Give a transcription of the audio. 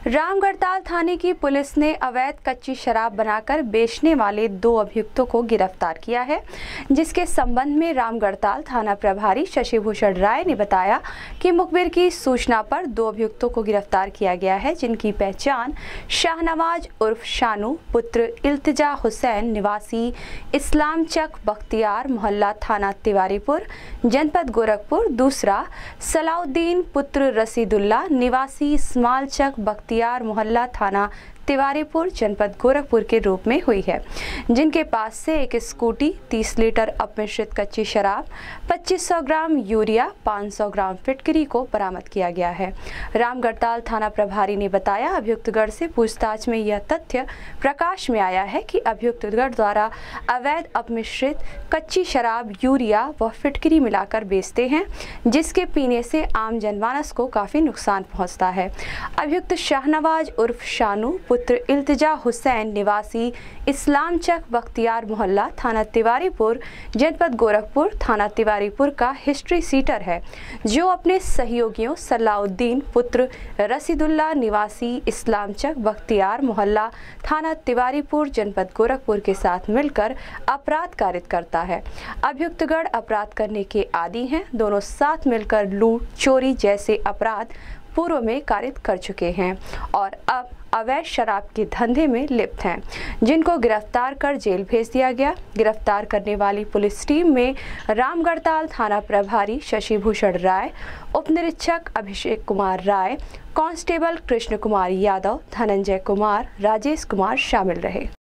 रामगढ़ताल थाने की पुलिस ने अवैध कच्ची शराब बनाकर बेचने वाले 2 अभियुक्तों को गिरफ्तार किया है, जिसके संबंध में रामगढ़ताल थाना प्रभारी शशि भूषण राय ने बताया कि मुखबिर की सूचना पर 2 अभियुक्तों को गिरफ्तार किया गया है, जिनकी पहचान शाहनवाज उर्फ शानू पुत्र इल्तिजा हुसैन निवासी इस्लाम चक बख्तियार मोहल्ला थाना तिवारीपुर जनपद गोरखपुर, दूसरा सलाउद्दीन पुत्र रसीदुल्ला निवासी स्माल चक बख्तियार मोहल्ला थाना तिवारीपुर जनपद गोरखपुर के रूप में हुई है, जिनके पास से एक स्कूटी, 30 लीटर अपमिश्रित कच्ची शराब, 2500 ग्राम यूरिया, 500 ग्राम फिटकरी को बरामद किया गया है। रामगढ़ताल थाना प्रभारी ने बताया, अभियुक्तगढ़ से पूछताछ में यह तथ्य प्रकाश में आया है कि अभियुक्तगढ़ द्वारा अवैध अपमिश्रित कच्ची शराब, यूरिया व फिटकरी मिलाकर बेचते हैं, जिसके पीने से आम जनमानस को काफी नुकसान पहुंचता है। अभियुक्त शाहनवाज उर्फ शानू पुत्र इल्तिजा हुसैन निवासी इस्लाम चक बख्तियार मोहल्ला थाना तिवारीपुर जनपद गोरखपुर थाना तिवारीपुर का हिस्ट्री सीटर है, जो अपने सहयोगियों सलाउद्दीन पुत्र रसीदुल्ला निवासी इस्लाम चक बख्तियार मोहल्ला थाना तिवारीपुर जनपद गोरखपुर के साथ मिलकर अपराध कारित करता है। अभियुक्तगढ़ अपराध करने के आदी हैं। दोनों साथ मिलकर लूट, चोरी जैसे अपराध पूर्व में कारित कर चुके हैं और अब अवैध शराब के धंधे में लिप्त हैं, जिनको गिरफ्तार कर जेल भेज दिया गया। गिरफ्तार करने वाली पुलिस टीम में रामगढ़ताल थाना प्रभारी शशि भूषण राय, उप निरीक्षक अभिषेक कुमार राय, कांस्टेबल कृष्ण कुमार यादव, धनंजय कुमार, राजेश कुमार शामिल रहे।